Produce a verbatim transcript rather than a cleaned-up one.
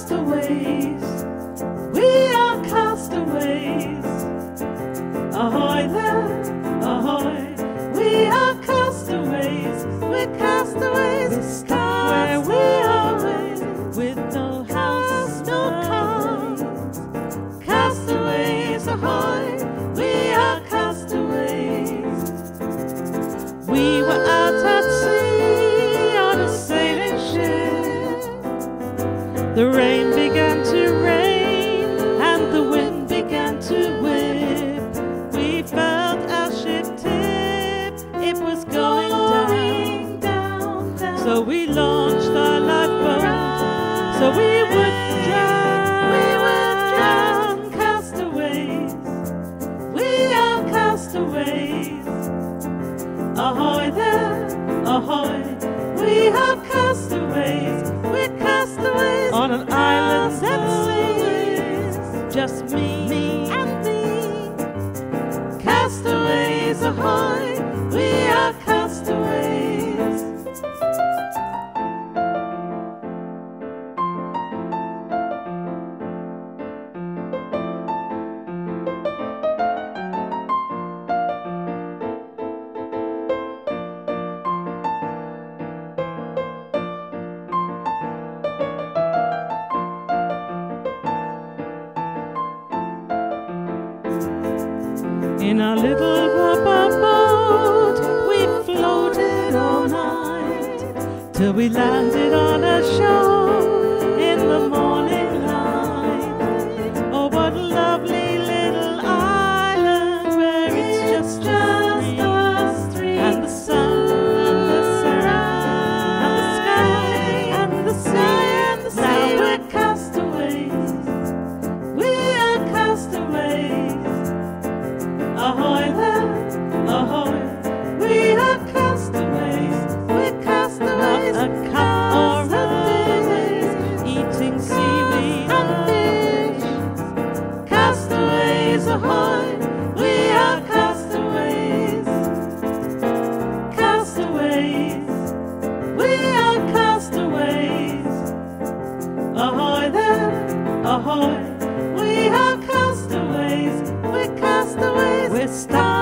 castaways. We are castaways. Ahoy there, ahoy. We are castaways. We're castaways. We're stuck where we are, with no house, no cars. Castaways, ahoy. We are castaways. We were out at sea on a sailing ship. The rain began to rain and the wind began to whip. We felt our ship tip, it was going down, down, down. So we launched our lifeboat, so we would drown, we would drown. Castaways, we are castaways. Ahoy there, ahoy. We are castaways. We're castaways on an island at sea. Just me, me and me. Castaways, ahoy. We are castaways. In our little rubber boat, we floated all night till we landed on a shore in the morning light. Oh, what a lovely little island where it's just just us three, and the sun and the sand and the sky and the sea and the sea. Now we're castaways. We are castaways. Ahoy there, ahoy. We are castaways. We're castaways. A cup or a dish, eating seaweed and fish. Castaways, ahoy. We are castaways. Castaways. We are castaways. Ahoy there, ahoy. We are castaways. We're castaways. We're stuck